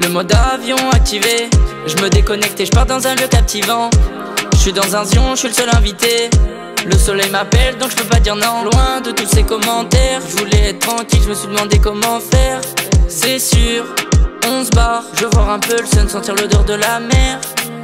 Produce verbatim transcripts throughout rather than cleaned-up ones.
Le mode avion activé, je me déconnecte et je pars dans un lieu captivant. Je suis dans un zion, je suis le seul invité. Le soleil m'appelle donc je peux pas dire non. Loin de tous ces commentaires, je voulais être tranquille, je me suis demandé comment faire. C'est sûr, on se barre, je veux voir un peu le sun, sentir l'odeur de la mer.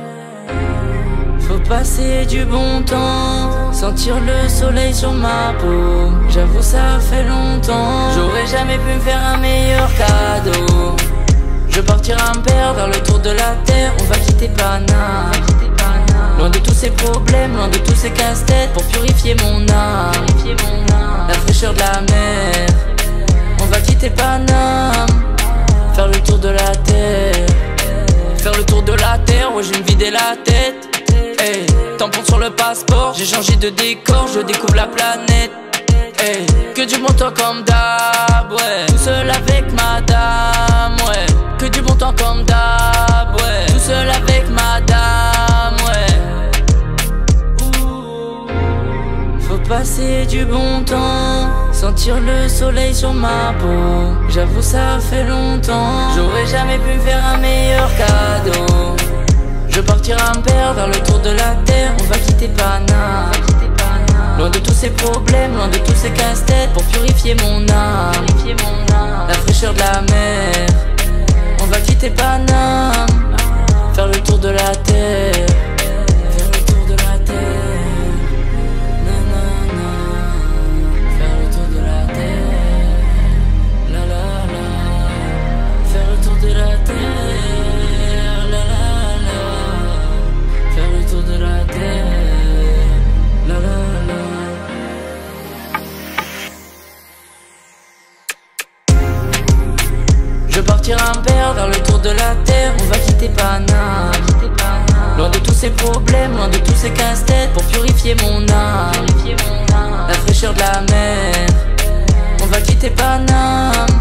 Faut passer du bon temps, sentir le soleil sur ma peau. J'avoue ça fait longtemps, j'aurais jamais pu me faire un meilleur cadeau. Je partirai un père vers le tour de la terre, on va quitter Paname. Loin de tous ces problèmes, loin de tous ces casse-têtes, pour purifier mon âme, la fraîcheur de la mer. On va quitter Paname, faire le tour de la terre. Faire le tour de la terre, ouais je vais me vider la tête. Hey, tampon sur le passeport, j'ai changé de décor, je découvre la planète. Hey, que du bon temps comme d'hab, ouais. Tout seul avec madame, ouais. Que du bon temps comme d'hab, ouais. Tout seul avec madame, ouais. Ouh. Faut passer du bon temps, sentir le soleil sur ma peau. J'avoue ça fait longtemps, j'aurais jamais pu me faire un meilleur cadeau. Je partirai un père vers le tour de la terre, on va quitter Paname. Loin de tous ces problèmes, loin de tous ces casse-têtes, pour purifier mon âme, la fraîcheur de la mer. On va quitter Paname, faire le tour de la terre. Faire le tour de la terre. Nanana. Faire le tour de la terre. La la la. Faire le tour de la terre. La la la. Faire le tour de la terre. La la la. Je partirai un père vers le tour de la terre, on va quitter Paname. Loin de tous ces problèmes, loin de tous ces casse-têtes, pour purifier mon âme, la fraîcheur de la mer. On va quitter Paname,